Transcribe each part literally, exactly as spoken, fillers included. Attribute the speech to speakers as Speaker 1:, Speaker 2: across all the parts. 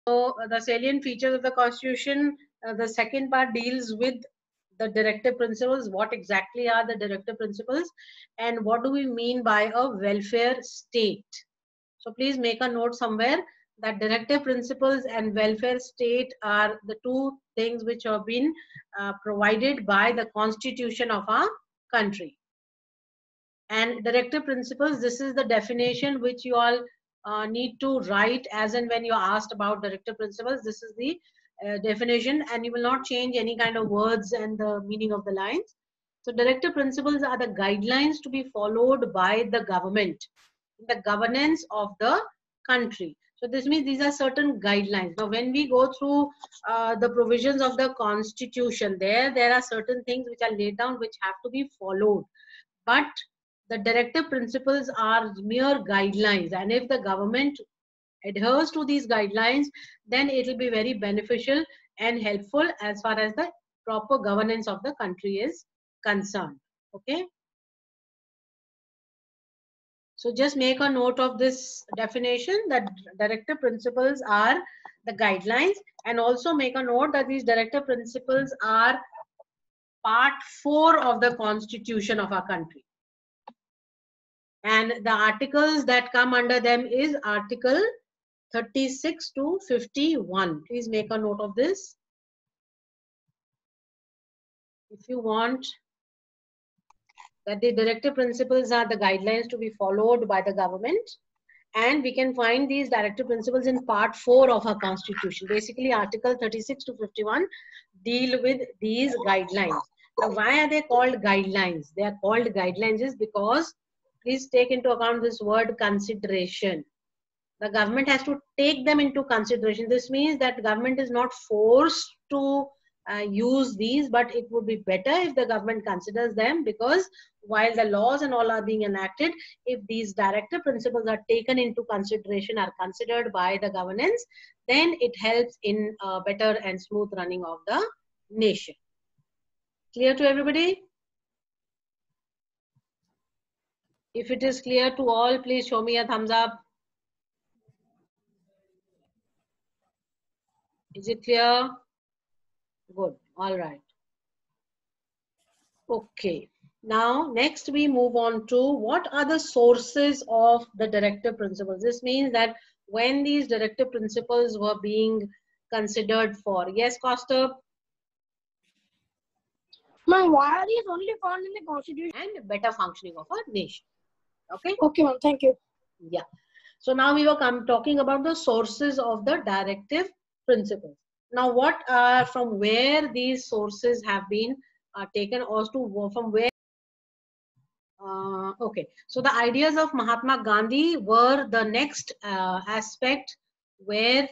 Speaker 1: So uh, the salient features of the Constitution, uh, the second part deals with the directive principles. What exactly are the directive principles, and what do we mean by a welfare state? So please make a note somewhere that directive principles and welfare state are the two things which have been uh, provided by the Constitution of our country. And directive principles, this is the definition which you all uh, need to write as and when you are asked about directive principles. This is the uh, definition, and you will not change any kind of words and the meaning of the lines. So directive principles are the guidelines to be followed by the government in the governance of the country. So this means these are certain guidelines. Now when we go through uh, the provisions of the Constitution, there there are certain things which are laid down which have to be followed. But the directive principles are mere guidelines, and if the government adheres to these guidelines, then it will be very beneficial and helpful as far as the proper governance of the country is concerned. Okay, so just make a note of this definition, that directive principles are the guidelines, and also make a note that these directive principles are part four of the Constitution of our country. And the articles that come under them is Article thirty-six to fifty-one. Please make a note of this. If you want that the directive principles are the guidelines to be followed by the government, and we can find these directive principles in part four of our Constitution. Basically, Article thirty-six to fifty-one deal with these guidelines. Now, why are they called guidelines? They are called guidelines is because, please take into account this word consideration. The government has to take them into consideration. This means that government is not forced to uh, use these, but it would be better if the government considers them, because while the laws and all are being enacted, if these directive principles are taken into consideration, are considered by the governance, then it helps in uh, better and smooth running of the nation. Clear to everybody? If it is clear to all, please show me a thumbs up. Is it clear? Good. All right. Okay. Now, next we move on to what are the sources of the directive principles. This means that when these directive principles were being considered for. Yes, Costa?
Speaker 2: Ma'am, why are these only found in the Constitution?
Speaker 1: And better functioning of our nation. Okay?
Speaker 2: Okay, ma'am. Thank you.
Speaker 1: Yeah. So now we were come talking about the sources of the directive principles. Now, what are, from where these sources have been uh, taken, or to from where? Uh, okay, so the ideas of Mahatma Gandhi were the next uh, aspect where,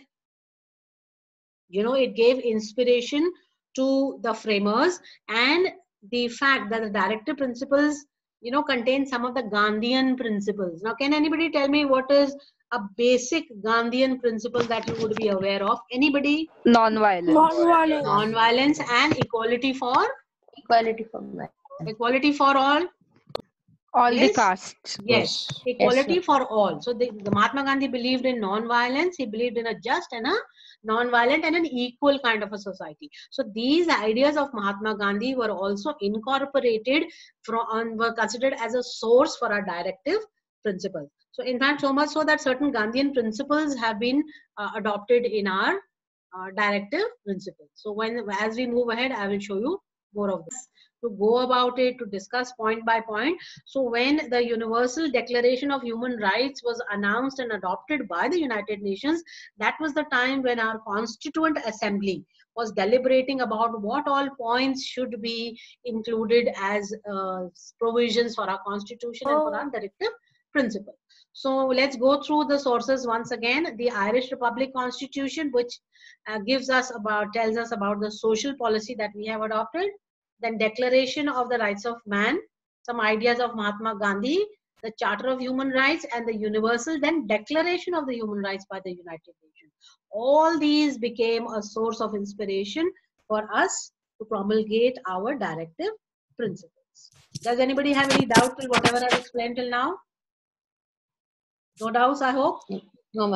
Speaker 1: you know, it gave inspiration to the framers, and the fact that the directive principles, you know, contain some of the Gandhian principles. Now, can anybody tell me what is a basic Gandhian principle that you would be aware of? Anybody?
Speaker 3: Non-violence.
Speaker 2: Non-violence.
Speaker 1: Non-violence and equality for?
Speaker 3: Equality for men.
Speaker 1: Equality for all?
Speaker 3: All
Speaker 1: Yes?
Speaker 3: the castes.
Speaker 1: Yes, equality yes, for all. So the, the Mahatma Gandhi believed in non-violence. He believed in a just and a non-violent and an equal kind of a society. So these ideas of Mahatma Gandhi were also incorporated from, were considered as a source for our directive principles. So in fact, so much so that certain Gandhian principles have been uh, adopted in our uh, directive principles. So when, as we move ahead, I will show you more of this. To go about it, to discuss point by point. So when the Universal Declaration of Human Rights was announced and adopted by the United Nations, that was the time when our Constituent Assembly was deliberating about what all points should be included as uh, provisions for our Constitution and for our directive principle. So let's go through the sources once again. The Irish Republic Constitution, which uh, gives us about, tells us about the social policy that we have adopted. Then Declaration of the Rights of Man, some ideas of Mahatma Gandhi, the Charter of Human Rights, and the Universal, then Declaration of the Human Rights by the United Nations. All these became a source of inspiration for us to promulgate our directive principles. Does anybody have any doubt till whatever I've explained till now? No doubts, I hope?
Speaker 3: No, ma'am.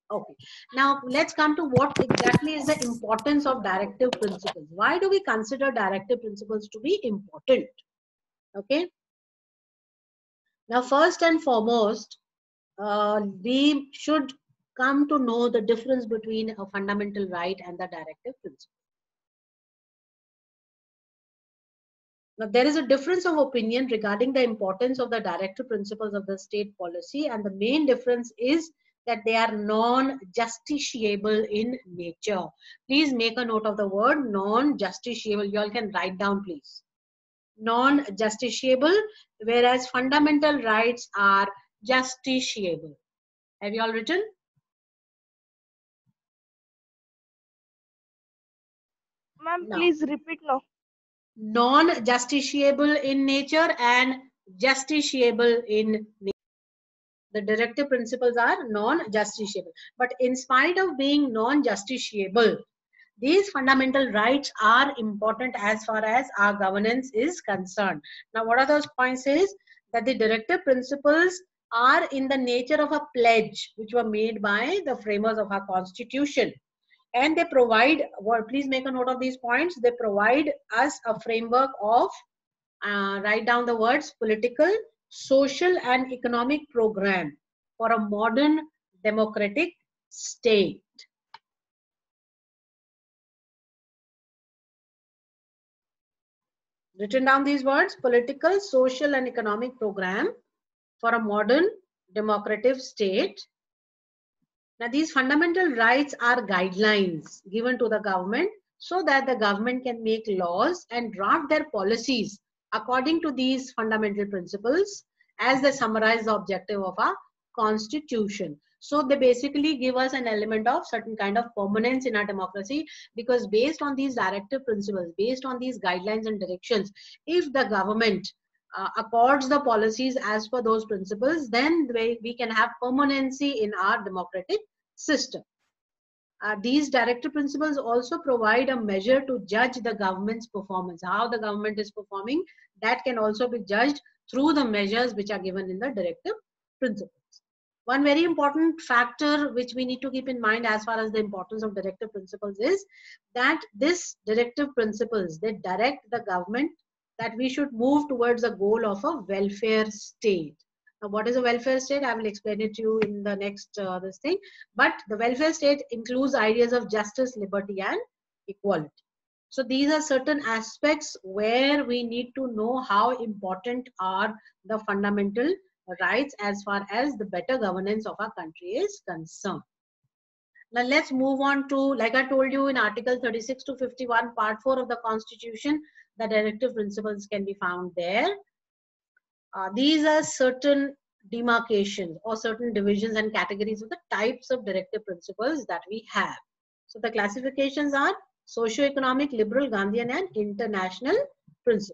Speaker 1: Okay. Now let's come to what exactly is the importance of directive principles. Why do we consider directive principles to be important? Okay. Now, first and foremost, uh, we should come to know the difference between a fundamental right and the directive principle. Now, there is a difference of opinion regarding the importance of the directive principles of the state policy, and the main difference is that they are non-justiciable in nature. Please make a note of the word non-justiciable. You all can write down, please. Non-justiciable, whereas fundamental rights are justiciable. Have you all written?
Speaker 2: Ma'am,
Speaker 1: No.
Speaker 2: please repeat now.
Speaker 1: Non-justiciable in nature and justiciable in nature. The directive principles are non-justiciable. But in spite of being non-justiciable, these fundamental rights are important as far as our governance is concerned. Now, what are those points is that the directive principles are in the nature of a pledge which were made by the framers of our constitution. And they provide, well, please make a note of these points, they provide us a framework of, uh, write down the words, political, social and economic program for a modern democratic state. Written down these words, political, social and economic program for a modern democratic state. Now, these fundamental rights are guidelines given to the government so that the government can make laws and draft their policies according to these fundamental principles as they summarize the objective of our constitution. So they basically give us an element of certain kind of permanence in our democracy, because based on these directive principles, based on these guidelines and directions, if the government uh, accords the policies as per those principles, then we, we can have permanency in our democratic system. Uh, these directive principles also provide a measure to judge the government's performance. How the government is performing, that can also be judged through the measures which are given in the directive principles. One very important factor which we need to keep in mind as far as the importance of directive principles is that this directive principles, they direct the government that we should move towards a goal of a welfare state. Now, what is a welfare state? I will explain it to you in the next uh, this thing. But the welfare state includes ideas of justice, liberty, and equality. So these are certain aspects where we need to know how important are the fundamental rights as far as the better governance of our country is concerned. Now let's move on to, like I told you, in Article thirty-six to fifty-one, Part four of the Constitution, the directive principles can be found there. Uh, these are certain demarcations or certain divisions and categories of the types of directive principles that we have. So the classifications are socio-economic, liberal, Gandhian, and international principles.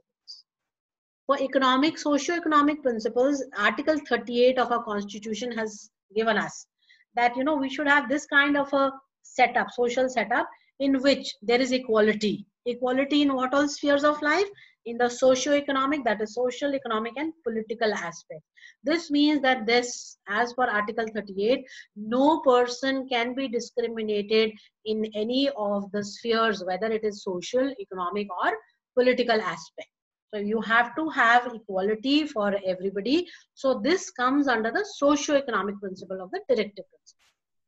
Speaker 1: For economic, socio-economic principles, Article thirty-eight of our Constitution has given us that, you know, we should have this kind of a setup, social setup, in which there is equality. Equality in what all spheres of life? In the socio-economic, that is social, economic, and political aspect. This means that this, as per Article thirty-eight, no person can be discriminated in any of the spheres, whether it is social, economic, or political aspect. So you have to have equality for everybody. So this comes under the socio-economic principle of the directive principle.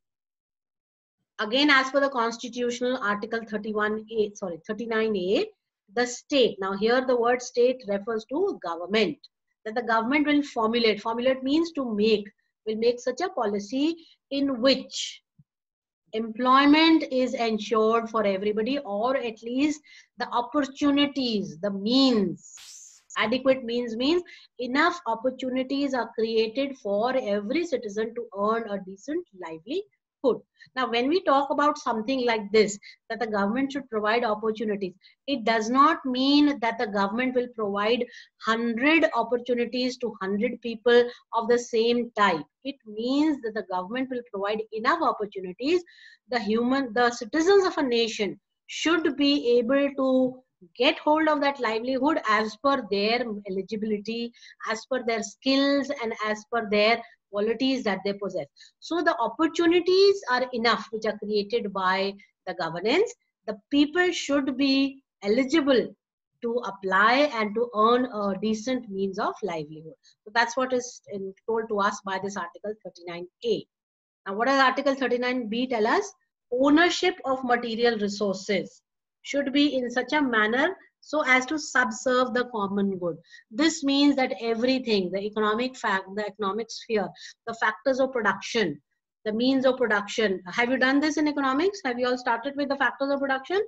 Speaker 1: Again, as per the constitutional Article thirty-one A, sorry, thirty-nine A, the state. Now here the word state refers to government. That the government will formulate. Formulate means to make. Will make such a policy in which employment is ensured for everybody, or at least the opportunities, the means, adequate means means enough opportunities are created for every citizen to earn a decent livelihood. Now, when we talk about something like this, that the government should provide opportunities, it does not mean that the government will provide one hundred opportunities to one hundred people of the same type. It means that the government will provide enough opportunities. The human, the citizens of a nation should be able to get hold of that livelihood as per their eligibility, as per their skills, and as per their qualities that they possess. So the opportunities are enough which are created by the governance. The people should be eligible to apply and to earn a decent means of livelihood. So that's what is in, told to us by this Article thirty-nine A. Now, what does Article thirty-nine B tell us? Ownership of material resources should be in such a manner so as to subserve the common good. This means that everything, the economic fact, the economic sphere, the factors of production, the means of production. Have you done this in economics? Have you all started with the factors of production?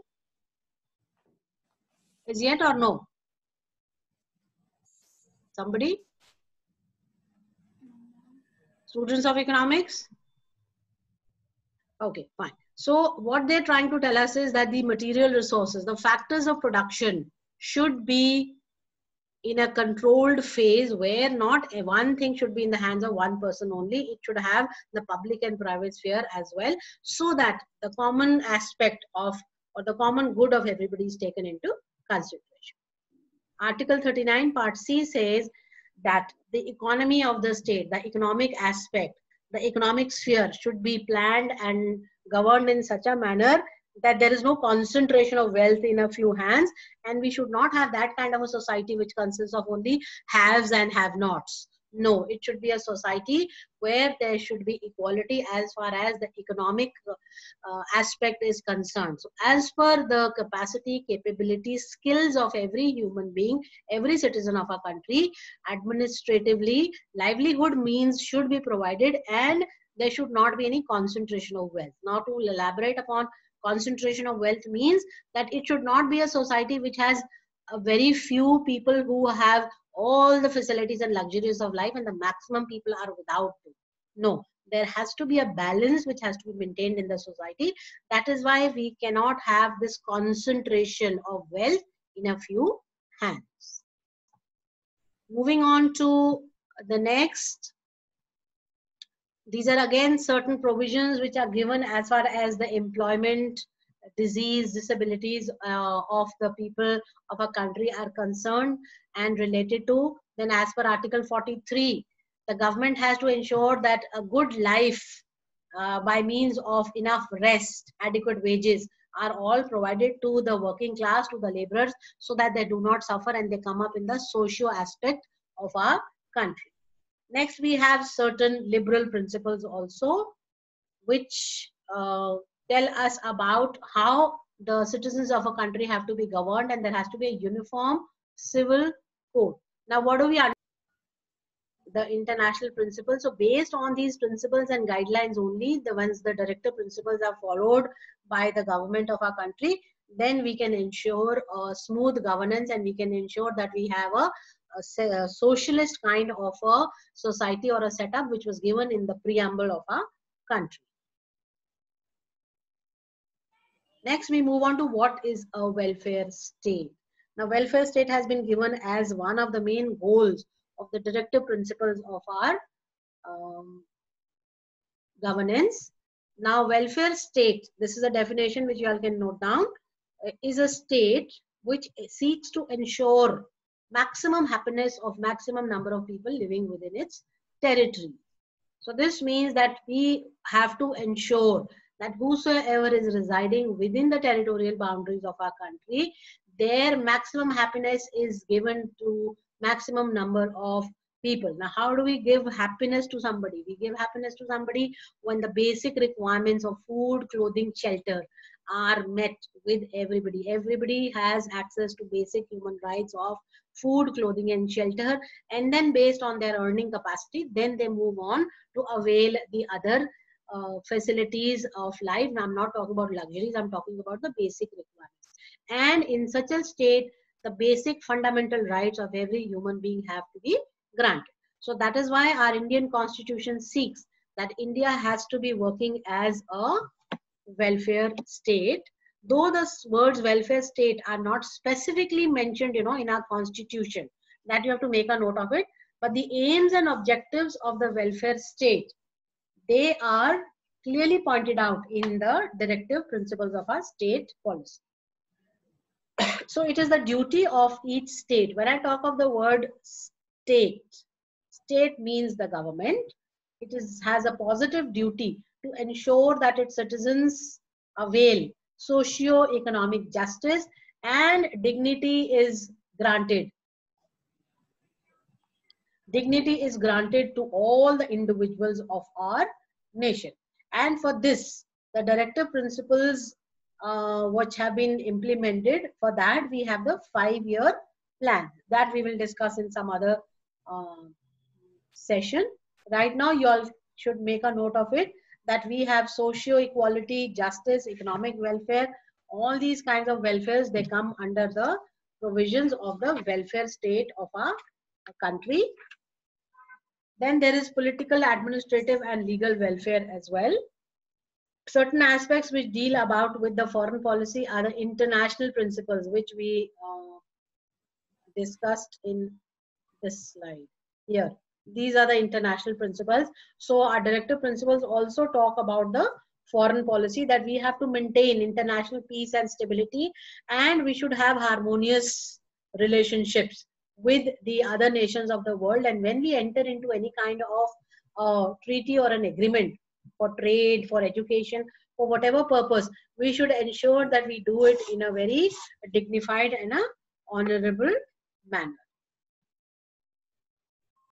Speaker 1: Is yet or no? Somebody? Students of economics? Okay, fine. So what they're trying to tell us is that the material resources, the factors of production should be in a controlled phase where not a one thing should be in the hands of one person only. It should have the public and private sphere as well, so that the common aspect of or the common good of everybody is taken into consideration. Article thirty-nine Part C says that the economy of the state, the economic aspect, the economic sphere should be planned and governed in such a manner that there is no concentration of wealth in a few hands, and we should not have that kind of a society which consists of only haves and have-nots. No, it should be a society where there should be equality as far as the economic uh, aspect is concerned. So as per the capacity, capability, skills of every human being, every citizen of our country, administratively, livelihood means should be provided, and there should not be any concentration of wealth. Now, to elaborate upon concentration of wealth means that it should not be a society which has a very few people who have all the facilities and luxuries of life and the maximum people are without it. No, there has to be a balance which has to be maintained in the society. That is why we cannot have this concentration of wealth in a few hands. Moving on to the next. These are again certain provisions which are given as far as the employment, disease, disabilities uh, of the people of a country are concerned and related to. Then as per Article forty-three, the government has to ensure that a good life uh, by means of enough rest, adequate wages are all provided to the working class, to the laborers, so that they do not suffer and they come up in the socio aspect of our country. Next, we have certain liberal principles also, which uh, tell us about how the citizens of a country have to be governed, and there has to be a uniform civil code. Now, what do we understand? The international principles. So based on these principles and guidelines only, the ones, the directive principles are followed by the government of our country, then we can ensure a smooth governance, and we can ensure that we have a A, a socialist kind of a society or a setup which was given in the preamble of our country. Next, we move on to what is a welfare state. Now, welfare state has been given as one of the main goals of the directive principles of our um, governance. Now, welfare state, this is a definition which you all can note down, is a state which seeks to ensure maximum happiness of maximum number of people living within its territory. So this means that we have to ensure that whosoever is residing within the territorial boundaries of our country, their maximum happiness is given to maximum number of people. Now, how do we give happiness to somebody? We give happiness to somebody when the basic requirements of food, clothing, shelter are met with everybody. Everybody has access to basic human rights of food, clothing, and shelter, and then based on their earning capacity, then they move on to avail the other uh, facilities of life. Now, I'm not talking about luxuries, I'm talking about the basic requirements. And in such a state, the basic fundamental rights of every human being have to be granted. So that is why our Indian Constitution seeks that India has to be working as a welfare state. Though the words welfare state are not specifically mentioned, you know, in our constitution, that you have to make a note of it, but the aims and objectives of the welfare state, they are clearly pointed out in the directive principles of our state policy. So it is the duty of each state. When I talk of the word state, state means the government. it is has a positive duty to ensure that its citizens avail socio-economic justice and dignity is granted. Dignity is granted to all the individuals of our nation. And for this, the directive principles uh, which have been implemented, for that we have the five-year plan that we will discuss in some other uh, session. Right now, you all should make a note of it, that we have socio-equality, justice, economic welfare, all these kinds of welfares, they come under the provisions of the welfare state of our country. Then there is political, administrative and legal welfare as well. Certain aspects which deal about with the foreign policy are the international principles, which we uh, discussed in this slide here. These are the international principles. So our directive principles also talk about the foreign policy, that we have to maintain international peace and stability, and we should have harmonious relationships with the other nations of the world. And when we enter into any kind of uh, treaty or an agreement for trade, for education, for whatever purpose, we should ensure that we do it in a very dignified and a honorable manner.